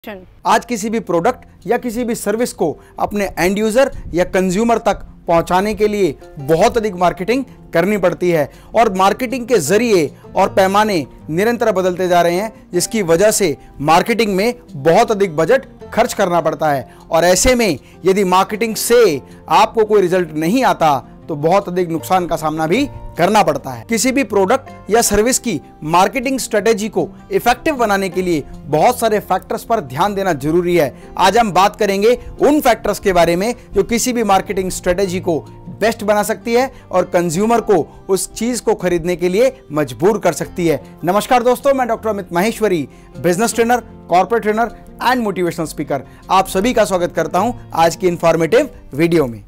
आज किसी भी प्रोडक्ट या किसी भी सर्विस को अपने एंड यूजर या कंज्यूमर तक पहुंचाने के लिए बहुत अधिक मार्केटिंग करनी पड़ती है और मार्केटिंग के जरिए और पैमाने निरंतर बदलते जा रहे हैं, जिसकी वजह से मार्केटिंग में बहुत अधिक बजट खर्च करना पड़ता है। और ऐसे में यदि मार्केटिंग से आपको कोई रिजल्ट नहीं आता तो बहुत अधिक नुकसान का सामना भी करना पड़ता है। किसी भी प्रोडक्ट या सर्विस की मार्केटिंग स्ट्रेटेजी को इफेक्टिव बनाने के लिए बहुत सारे फैक्टर्स पर ध्यान देना जरूरी है। आज हम बात करेंगे उन फैक्टर्स के बारे में जो किसी भी मार्केटिंग स्ट्रेटेजी को बेस्ट बना सकती है और कंज्यूमर को उस चीज को खरीदने के लिए मजबूर कर सकती है। नमस्कार दोस्तों, मैं doctor Amit Maheshwari, business trainer, corporate trainer and motivational speaker, आप सभी का स्वागत करता हूं आज की इंफॉर्मेटिव वीडियो में।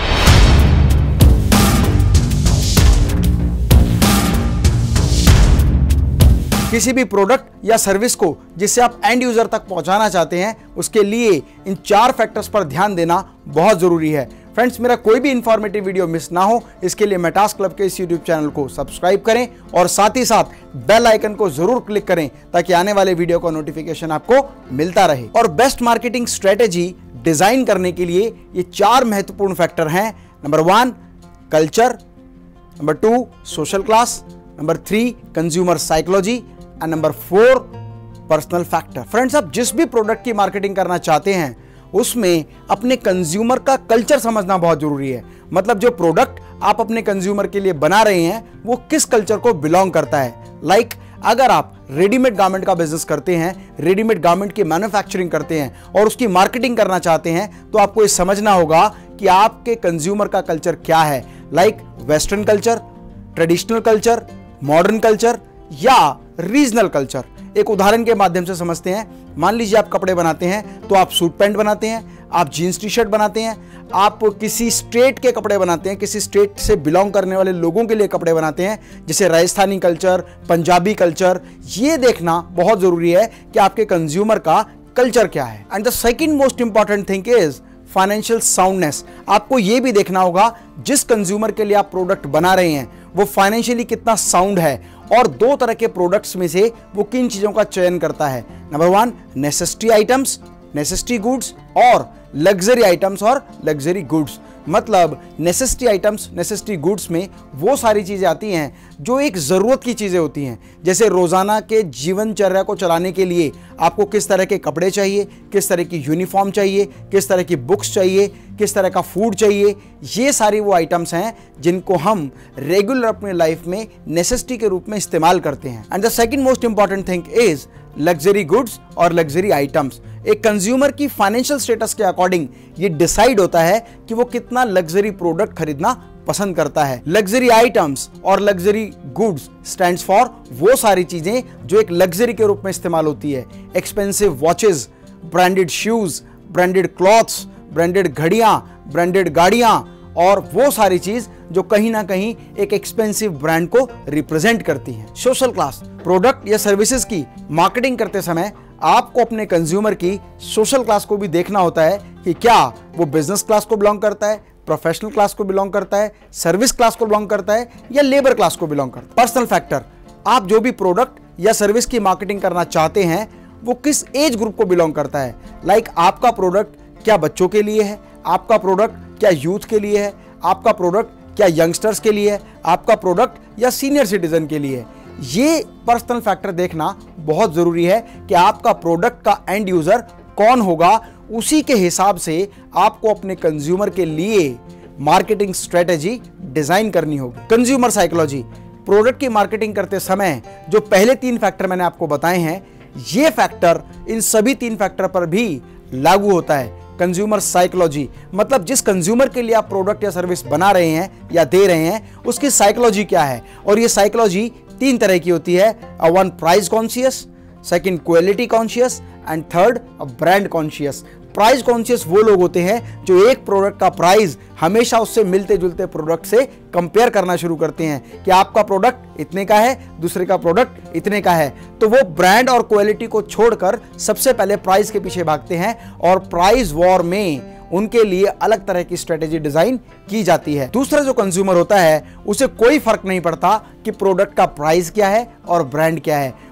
किसी भी प्रोडक्ट या सर्विस को जिससे आप एंड यूजर तक पहुंचाना चाहते हैं, उसके लिए इन 4 फैक्टर्स पर ध्यान देना बहुत जरूरी है। फ्रेंड्स, मेरा कोई भी इंफॉर्मेटिव वीडियो मिस ना हो, इसके लिए मेटास क्लब के इस यूट्यूब चैनल को सब्सक्राइब करें और साथ ही साथ बेल आइकन को जरूर क्लिक करें ताकि आने वाले वीडियो का नोटिफिकेशन आपको मिलता रहे। और बेस्ट मार्केटिंग स्ट्रेटेजी डिजाइन करने के लिए ये 4 महत्वपूर्ण फैक्टर हैं। Number 1 culture, number 2 social class, number 3 consumer psychology and number 4 personal factor. Friends, आप जिस भी प्रोडक्ट की मार्केटिंग करना चाहते हैं उसमें अपने कंज्यूमर का कल्चर समझना बहुत जरूरी है। मतलब जो प्रोडक्ट आप अपने कंज्यूमर के लिए बना रहे हैं वो किस कल्चर को बिलोंग करता है। लाइक अगर आप रेडीमेड गारमेंट का बिजनेस करते हैं, रेडीमेड गारमेंट की मैन्युफैक्चरिंग करते हैं और उसकी मार्केटिंग करना चाहते हैं, तो आपको ये समझना होगा कि आपके कंज्यूमर का कल्चर क्या है। Like western culture, traditional culture, modern culture या रीजनल कल्चर। एक उदाहरण के माध्यम से समझते हैं। मान लीजिए आप कपड़े बनाते हैं तो आप सूट पैंट बनाते हैं, आप जीन्स टी शर्ट बनाते हैं, आप किसी स्टेट के कपड़े बनाते हैं, किसी स्टेट से बिलोंग करने वाले लोगों के लिए कपड़े बनाते हैं, जैसे राजस्थानी कल्चर, पंजाबी कल्चर। ये देखना बहुत जरूरी है कि आपके कंज्यूमर का कल्चर क्या है। And the second most important thing is financial soundness. आपको यह भी देखना होगा जिस कंज्यूमर के लिए आप प्रोडक्ट बना रहे हैं वो फाइनेंशियली कितना साउंड है और 2 तरह के प्रोडक्ट्स में से वो किन चीजों का चयन करता है। Number 1 necessity items, necessity goods और लग्जरी आइटम्स और लग्जरी गुड्स। मतलब नेसेसिटी आइटम्स, नेसेसिटी गुड्स में वो सारी चीजें आती हैं जो एक जरूरत की चीजें होती हैं, जैसे रोजाना के जीवनचर्या को चलाने के लिए आपको किस तरह के कपड़े चाहिए, किस तरह की यूनिफॉर्म चाहिए, किस तरह की बुक्स चाहिए, किस तरह का फूड चाहिए। ये सारी वो आइटम्स हैं जिनको हम रेगुलर अपने लाइफ में नेसेसिटी के रूप में इस्तेमाल करते हैं। And the second most important thing is luxury goods और लग्जरी आइटम्स। एक कंज्यूमर की फाइनेंशियल स्टेटस के अकॉर्डिंग ये डिसाइड होता है कि वो कितना लग्जरी प्रोडक्ट खरीदना पसंद करता है। लग्जरी आइटम्स और लग्जरी गुड्स स्टैंड्स फॉर वो सारी चीजें जो एक लग्जरी के रूप में इस्तेमाल होती है। Expensive watches, branded shoes, branded clothes, branded घड़ियां, ब्रांडेड गाड़ियां और वो सारी चीज जो कहीं ना कहीं एक एक्सपेंसिव ब्रांड को रिप्रेजेंट करती है। Social class. प्रोडक्ट या सर्विसेज की मार्केटिंग करते समय आपको अपने कंज्यूमर की सोशल क्लास को भी देखना होता है कि क्या वो बिजनेस क्लास को बिलोंग करता है, प्रोफेशनल क्लास को बिलोंग करता है, सर्विस क्लास को बिलोंग करता है या लेबर क्लास को बिलोंग करता है। Personal factor. आप जो भी प्रोडक्ट या सर्विस की मार्केटिंग करना चाहते हैं वो किस एज ग्रुप को बिलोंग करता है। लाइक आपका प्रोडक्ट क्या बच्चों के लिए है, आपका प्रोडक्ट क्या यूथ के लिए है, आपका प्रोडक्ट क्या यंगस्टर्स के लिए है, आपका प्रोडक्ट या सीनियर सिटीजन के लिए है। ये पर्सनल फैक्टर देखना बहुत जरूरी है कि आपका प्रोडक्ट का एंड यूजर कौन होगा। उसी के हिसाब से आपको अपने कंज्यूमर के लिए मार्केटिंग स्ट्रेटेजी डिजाइन करनी होगी। Consumer psychology. प्रोडक्ट की मार्केटिंग करते समय जो पहले 3 फैक्टर मैंने आपको बताए हैं, ये फैक्टर इन सभी 3 फैक्टर पर भी लागू होता है। कंज्यूमर साइकोलॉजी मतलब जिस कंज्यूमर के लिए आप प्रोडक्ट या सर्विस बना रहे हैं या दे रहे हैं उसकी साइकोलॉजी क्या है। और ये साइकोलॉजी 3 तरह की होती है। 1 price conscious, 2 quality conscious and 3 brand conscious. Price conscious वो लोग होते हैं जो एक प्रोडक्ट का प्राइस हमेशा उससे मिलते जुलते प्रोडक्ट से कंपेयर करना शुरू करते हैं कि आपका प्रोडक्ट इतने का है, दूसरे का प्रोडक्ट इतने का है, तो वो ब्रांड और क्वालिटी को छोड़कर सबसे पहले प्राइस के पीछे भागते हैं और प्राइस वॉर में उनके लिए अलग तरह की स्ट्रेटेजी डिजाइन की जाती है। दूसरा जो कंज्यूमर होता है उसे कोई फर्क नहीं पड़ता कि प्रोडक्ट का प्राइस क्या है और ब्रांड क्या है,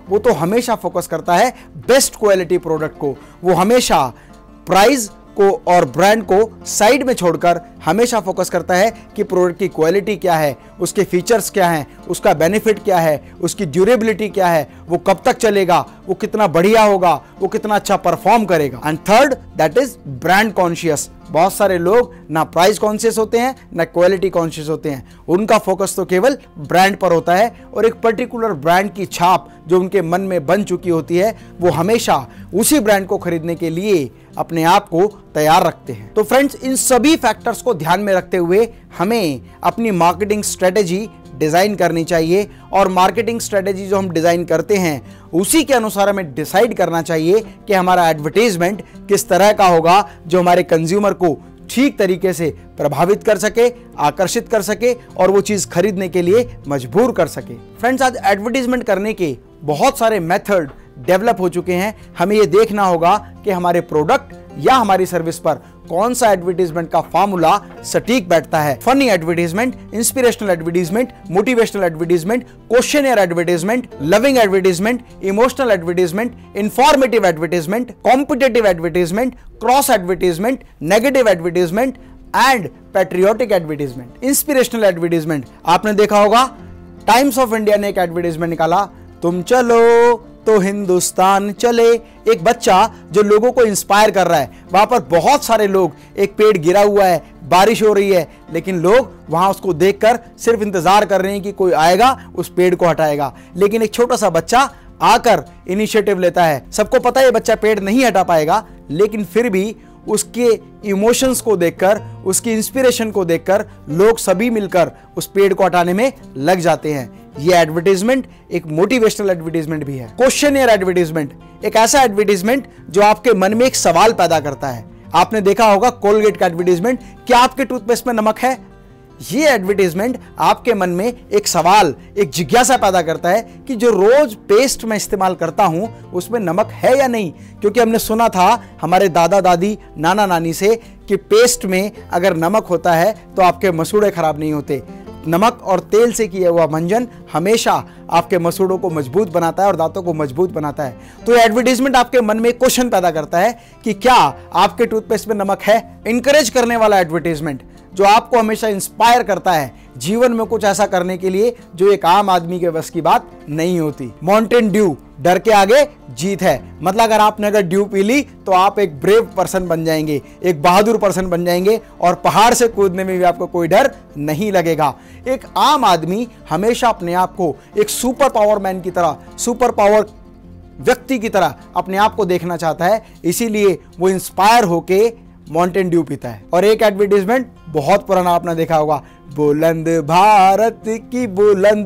वो तो हमेशा फोकस करता है बेस्ट क्वालिटी प्रोडक्ट को। वो हमेशा प्राइस को और ब्रांड को साइड में छोड़कर हमेशा फोकस करता है कि प्रोडक्ट की क्वालिटी क्या है, उसके फीचर्स क्या हैं, उसका बेनिफिट क्या है, उसकी ड्यूरेबिलिटी क्या है, वो कब तक चलेगा, वो कितना बढ़िया होगा, वो कितना अच्छा परफॉर्म करेगा। And third, that is brand conscious. बहुत सारे लोग ना प्राइस कॉन्शियस होते हैं ना क्वालिटी कॉन्शियस होते हैं, उनका फोकस तो केवल ब्रांड पर होता है और एक पर्टिकुलर ब्रांड की छाप जो उनके मन में बन चुकी होती है, वो हमेशा उसी ब्रांड को खरीदने के लिए अपने आप को तैयार रखते हैं। तो फ्रेंड्स, इन सभी फैक्टर्स को ध्यान में रखते हुए हमें अपनी मार्केटिंग स्ट्रेटेजी डिजाइन करनी चाहिए और मार्केटिंग स्ट्रेटेजी जो हम डिजाइन करते हैं उसी के अनुसार हमें डिसाइड करना चाहिए कि हमारा एडवर्टाइजमेंट किस तरह का होगा जो हमारे कंज्यूमर को ठीक तरीके से प्रभावित कर सके, आकर्षित कर सके और वो चीज खरीदने के लिए मजबूर कर सके। फ्रेंड्स, आज एडवर्टाइजमेंट करने के बहुत सारे मेथड डेवलप हो चुके हैं। हमें ये देखना होगा कि हमारे प्रोडक्ट या हमारी सर्विस पर कौन सा एडवर्टाइजमेंट का फार्मूला सटीक बैठता है। Funny advertisement, inspirational advertisement, motivational advertisement, questionnaire advertisement, loving advertisement, emotional advertisement, informative advertisement, competitive advertisement, cross advertisement, negative advertisement and patriotic advertisement. Inspirational advertisement आपने देखा होगा, टाइम्स ऑफ इंडिया ने एक एडवर्टाइजमेंट निकाला, तुम चलो तो हिंदुस्तान चले। एक बच्चा जो लोगों को इंस्पायर कर रहा है, वहां पर बहुत सारे लोग, एक पेड़ गिरा हुआ है, बारिश हो रही है, लेकिन लोग वहां उसको देखकर सिर्फ इंतजार कर रहे हैं कि कोई आएगा उस पेड़ को हटाएगा। लेकिन एक छोटा सा बच्चा आकर इनिशिएटिव लेता है। सबको पता है ये बच्चा पेड़ नहीं हटा पाएगा, लेकिन फिर भी उसके इमोशंस को देखकर, उसकी इंस्पिरेशन को देखकर लोग सभी मिलकर उस पेड़ को हटाने में लग जाते हैं। ये एडवर्टाइजमेंट एक मोटिवेशनल एडवर्टाइजमेंट भी है। क्वेश्चनियर एडवर्टाइजमेंट एक ऐसा एडवर्टाइजमेंट जो आपके मन में एक सवाल पैदा करता है। आपने देखा होगा कोलगेट का एडवर्टाइजमेंट, क्या आपके टूथपेस्ट में नमक है? ये एडवर्टाइजमेंट आपके मन में एक सवाल, एक जिज्ञासा पैदा करता है कि जो रोज पेस्ट मैं इस्तेमाल करता हूं उसमें नमक है या नहीं। क्योंकि हमने सुना था हमारे दादा दादी, नाना नानी से कि पेस्ट में अगर नमक होता है तो आपके मसूड़े खराब नहीं होते। नमक और तेल से किया हुआ मंजन हमेशा आपके मसूड़ों को मजबूत बनाता है और दांतों को मजबूत बनाता है। तो एडवर्टाइजमेंट आपके मन में क्वेश्चन पैदा करता है कि क्या आपके टूथपेस्ट में नमक है। इंकरेज करने वाला एडवर्टाइजमेंट जो आपको हमेशा इंस्पायर करता है जीवन में कुछ ऐसा करने के लिए जो एक आम आदमी के बस की बात नहीं होती। माउंटेन ड्यू, डर के आगे जीत है। मतलब अगर आपने अगर ड्यू पी ली तो आप एक ब्रेव पर्सन बन जाएंगे, एक बहादुर पर्सन बन जाएंगे और पहाड़ से कूदने में भी आपको कोई डर नहीं लगेगा। एक आम आदमी हमेशा अपने आप को एक सुपर पावर मैन की तरह, सुपर पावर व्यक्ति की तरह अपने आप को देखना चाहता है, इसीलिए वो इंस्पायर होके माउंटेन ड्यू पीता है। और एक एडवर्टाइजमेंट बहुत पुराना आपने देखा होगा, बुलंद भारत की बुलंद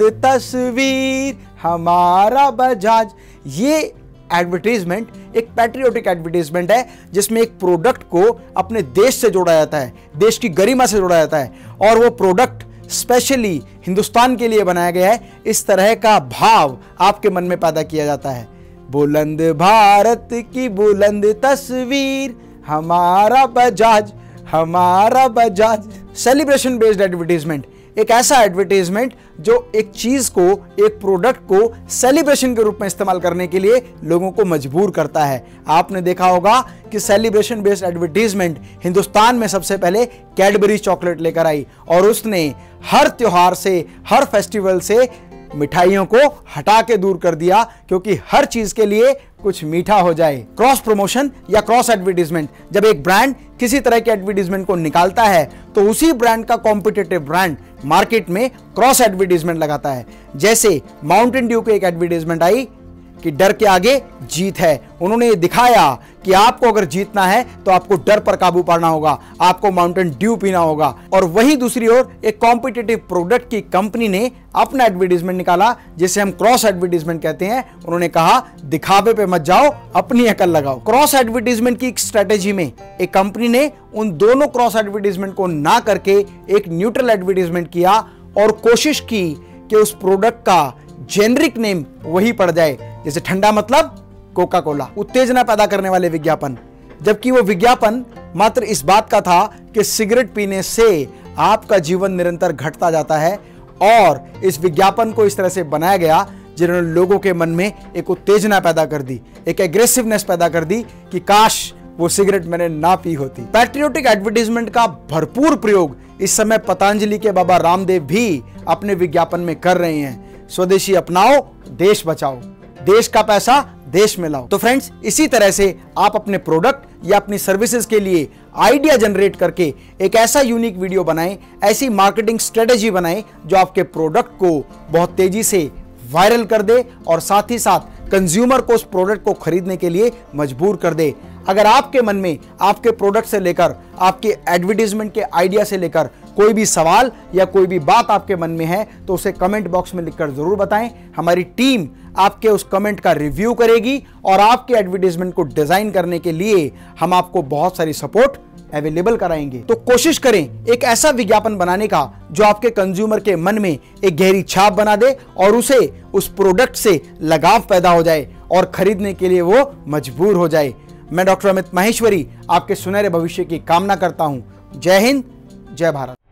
तस्वीर हमारा बजाज। ये एडवर्टाइजमेंट एक पैट्रियोटिक एडवर्टाइजमेंट है जिसमें एक प्रोडक्ट को अपने देश से जोड़ा जाता है, देश की गरिमा से जोड़ा जाता है और वो प्रोडक्ट स्पेशली हिंदुस्तान के लिए बनाया गया है। इस तरह का भाव आपके मन में पैदा किया जाता है, बुलंद भारत की बुलंद तस्वीर हमारा बजाज, हमारा बजाज। सेलिब्रेशन बेस्ड एडवर्टाइजमेंट एक ऐसा एडवर्टाइजमेंट जो एक चीज को, एक प्रोडक्ट को सेलिब्रेशन के रूप में इस्तेमाल करने के लिए लोगों को मजबूर करता है। आपने देखा होगा कि सेलिब्रेशन बेस्ड एडवर्टाइजमेंट हिंदुस्तान में सबसे पहले कैडबरी चॉकलेट लेकर आई और उसने हर त्योहार से, हर फेस्टिवल से मिठाइयों को हटा के दूर कर दिया, क्योंकि हर चीज के लिए कुछ मीठा हो जाए। क्रॉस प्रमोशन या क्रॉस एडवर्टाइजमेंट, जब एक ब्रांड किसी तरह के एडवर्टाइजमेंट को निकालता है तो उसी ब्रांड का कॉम्पिटिटिव ब्रांड मार्केट में क्रॉस एडवर्टाइजमेंट लगाता है। जैसे माउंटेन ड्यू की एक एडवर्टाइजमेंट आई कि डर के आगे जीत है। उन्होंने ये दिखाया कि आपको अगर जीतना है तो आपको डर पर काबू पाना होगा, आपको माउंटेन ड्यू पीना होगा। और वहीं दूसरी ओर एक कॉम्पिटिटिव प्रोडक्ट की कंपनी ने अपना एडवर्टाइजमेंट निकाला जिसे हम क्रॉस एडवर्टाइजमेंट कहते हैं। उन्होंने कहा दिखावे पे मत जाओ, अपनी अकल लगाओ। क्रॉस एडवर्टाइजमेंट की स्ट्रेटेजी में एक कंपनी ने उन दोनों क्रॉस एडवर्टाइजमेंट को ना करके एक न्यूट्रल एडवर्टाइजमेंट किया और कोशिश की कि उस प्रोडक्ट का जेनरिक नेम वही पड़ जाए, जैसे ठंडा मतलब कोका कोला, उत्तेजना पैदा करने वाले विज्ञापन। जबकि वो विज्ञापन मात्र इस बात का था कि सिगरेट पीने से आपका जीवन निरंतर घटता जाता है और इस विज्ञापन को इस तरह से बनाया गया जिन्होंने लोगों के मन में एक उत्तेजना पैदा कर दी, एक एग्रेसिवनेस पैदा कर दी कि काश वो सिगरेट मैंने ना पी होती। पैट्रियोटिक एडवर्टाइजमेंट का भरपूर प्रयोग इस समय पतंजलि के बाबा रामदेव भी अपने विज्ञापन में कर रहे हैं। स्वदेशी अपनाओ, देश बचाओ, देश का पैसा देश में लाओ। तो फ्रेंड्स, इसी तरह से आप अपने प्रोडक्ट या अपनी सर्विसेज के लिए आइडिया जनरेट करके एक ऐसा यूनिक वीडियो बनाएं, ऐसी मार्केटिंग स्ट्रेटेजी बनाएं जो आपके प्रोडक्ट को बहुत तेजी से वायरल कर दे और साथ ही साथ कंज्यूमर को उस प्रोडक्ट को खरीदने के लिए मजबूर कर दे। अगर आपके मन में आपके प्रोडक्ट से लेकर आपके एडवर्टाइजमेंट के आइडिया से लेकर कोई भी सवाल या कोई भी बात आपके मन में है तो उसे कमेंट बॉक्स में लिखकर जरूर बताएं। हमारी टीम आपके उस कमेंट का रिव्यू करेगी और आपके एडवर्टाइजमेंट को डिजाइन करने के लिए हम आपको बहुत सारी सपोर्ट अवेलेबल कराएंगे। तो कोशिश करें एक ऐसा विज्ञापन बनाने का जो आपके कंज्यूमर के मन में एक गहरी छाप बना दे और उसे उस प्रोडक्ट से लगाव पैदा हो जाए और खरीदने के लिए वो मजबूर हो जाए। मैं डॉक्टर अमित माहेश्वरी आपके सुनहरे भविष्य की कामना करता हूं। जय हिंद, जय भारत।